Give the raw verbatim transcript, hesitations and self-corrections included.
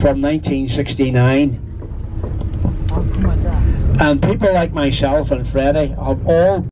from nineteen sixty-nine. And people like myself and Freddie have all